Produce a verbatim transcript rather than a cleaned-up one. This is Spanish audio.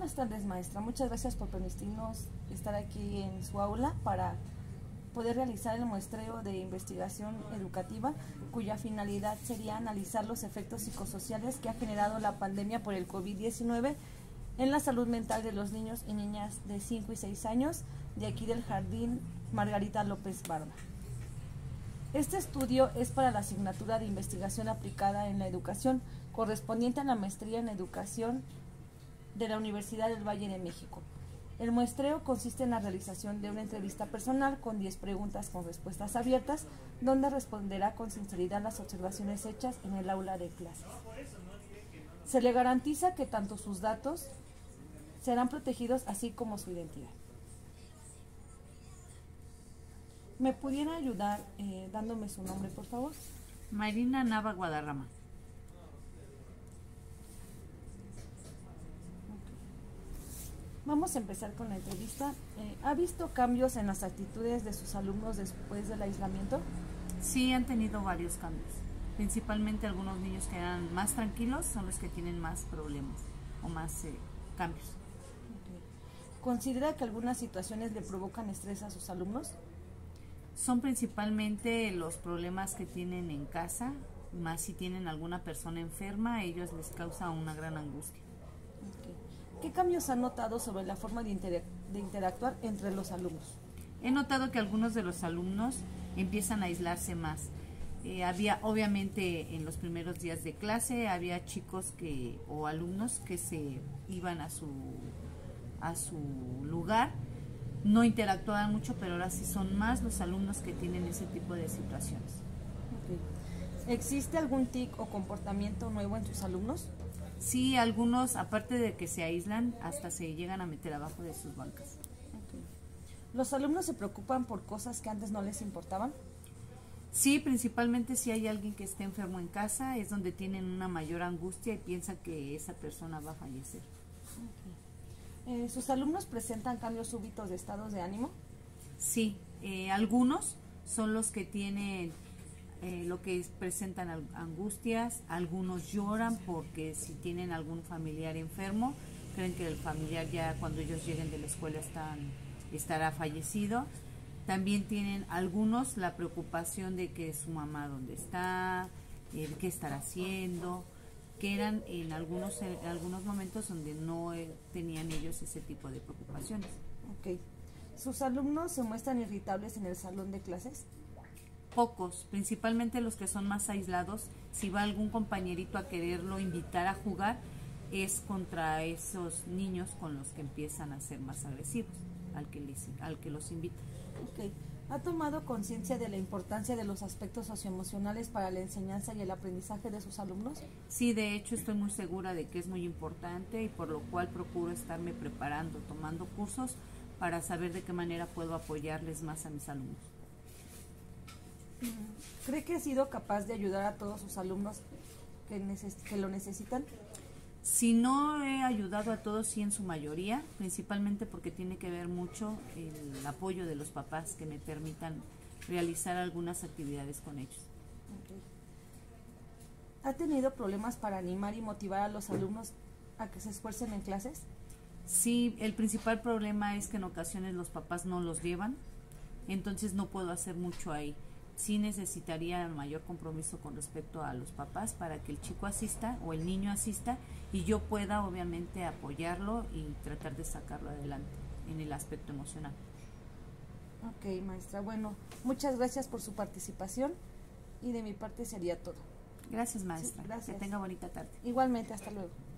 Buenas tardes, maestra. Muchas gracias por permitirnos estar aquí en su aula para poder realizar el muestreo de investigación educativa, cuya finalidad sería analizar los efectos psicosociales que ha generado la pandemia por el COVID diecinueve en la salud mental de los niños y niñas de cinco y seis años de aquí del Jardín Margarita López Barba. Este estudio es para la asignatura de investigación aplicada en la educación, correspondiente a la maestría en educación de la Universidad del Valle de México. El muestreo consiste en la realización de una entrevista personal con diez preguntas con respuestas abiertas, donde responderá con sinceridad las observaciones hechas en el aula de clases. Se le garantiza que tanto sus datos serán protegidos, así como su identidad. ¿Me pudiera ayudar eh, dándome su nombre, por favor? Marina Nava Guadarrama. Vamos a empezar con la entrevista. Eh, ¿Ha visto cambios en las actitudes de sus alumnos después del aislamiento? Sí, han tenido varios cambios. Principalmente algunos niños que eran más tranquilos son los que tienen más problemas o más eh, cambios. Okay. ¿Considera que algunas situaciones le provocan estrés a sus alumnos? Son principalmente los problemas que tienen en casa, más si tienen alguna persona enferma, a ellos les causa una gran angustia. Okay. ¿Qué cambios han notado sobre la forma de, interac de interactuar entre los alumnos? He notado que algunos de los alumnos empiezan a aislarse más. Eh, había, obviamente, en los primeros días de clase, había chicos que o alumnos que se iban a su, a su lugar, no interactuaban mucho, pero ahora sí son más los alumnos que tienen ese tipo de situaciones. Okay. ¿Existe algún tic o comportamiento nuevo en sus alumnos? Sí, algunos, aparte de que se aíslan, hasta se llegan a meter abajo de sus bancas. Okay. ¿Los alumnos se preocupan por cosas que antes no les importaban? Sí, principalmente si hay alguien que esté enfermo en casa, es donde tienen una mayor angustia y piensan que esa persona va a fallecer. Okay. Eh, ¿Sus alumnos presentan cambios súbitos de estados de ánimo? Sí, eh, algunos son los que tienen... Eh, lo que es, presentan angustias, algunos lloran porque si tienen algún familiar enfermo, creen que el familiar ya cuando ellos lleguen de la escuela están, estará fallecido. También tienen algunos la preocupación de que su mamá dónde está, eh, qué estará haciendo, que eran en algunos, en algunos momentos donde no eh, tenían ellos ese tipo de preocupaciones. Okay. ¿Sus alumnos se muestran irritables en el salón de clases? Pocos, principalmente los que son más aislados. Si va algún compañerito a quererlo invitar a jugar, es contra esos niños con los que empiezan a ser más agresivos, al que, les, al que los invita. Okay. ¿Ha tomado conciencia de la importancia de los aspectos socioemocionales para la enseñanza y el aprendizaje de sus alumnos? Sí, de hecho estoy muy segura de que es muy importante y por lo cual procuro estarme preparando, tomando cursos para saber de qué manera puedo apoyarles más a mis alumnos. ¿Cree que ha sido capaz de ayudar a todos sus alumnos que, neces que lo necesitan? Si no he ayudado a todos, sí en su mayoría, principalmente porque tiene que ver mucho el apoyo de los papás que me permitan realizar algunas actividades con ellos. Okay. ¿Ha tenido problemas para animar y motivar a los alumnos a que se esfuercen en clases? Sí, el principal problema es que en ocasiones los papás no los llevan, entonces no puedo hacer mucho ahí. Sí necesitaría mayor compromiso con respecto a los papás para que el chico asista o el niño asista y yo pueda obviamente apoyarlo y tratar de sacarlo adelante en el aspecto emocional. Ok, maestra. Bueno, muchas gracias por su participación y de mi parte sería todo. Gracias, maestra. Sí, gracias. Que tenga bonita tarde. Igualmente, hasta luego.